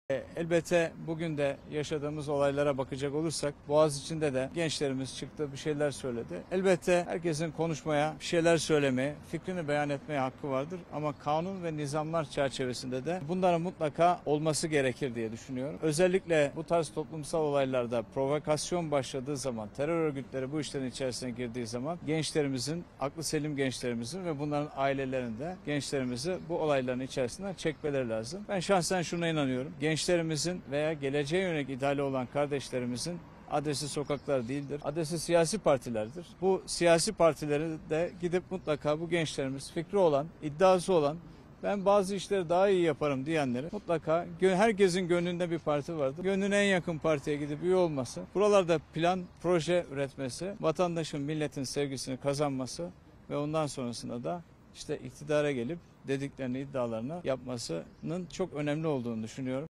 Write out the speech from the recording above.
Elbette bugün de yaşadığımız olaylara bakacak olursak Boğaziçi'nde de gençlerimiz çıktı, bir şeyler söyledi. Elbette herkesin konuşmaya, bir şeyler söylemeye, fikrini beyan etmeye hakkı vardır. Ama kanun ve nizamlar çerçevesinde de bunların mutlaka olması gerekir diye düşünüyorum. Özellikle bu tarz toplumsal olaylarda provokasyon başladığı zaman, terör örgütleri bu işlerin içerisine girdiği zaman gençlerimizin, aklı selim gençlerimizin ve bunların ailelerinde gençlerimizi bu olayların içerisinden çekmeleri lazım. Ben şahsen şuna inanıyorum. Gençlerimizin veya geleceğe yönelik ideali olan kardeşlerimizin adresi sokaklar değildir. Adresi siyasi partilerdir. Bu siyasi partileri de gidip mutlaka bu gençlerimiz fikri olan, iddiası olan, ben bazı işleri daha iyi yaparım diyenleri mutlaka herkesin gönlünde bir parti vardır. Gönlüne en yakın partiye gidip üye olması, buralarda plan, proje üretmesi, vatandaşın, milletin sevgisini kazanması ve ondan sonrasında da işte iktidara gelip dediklerini, iddialarını yapmasının çok önemli olduğunu düşünüyorum.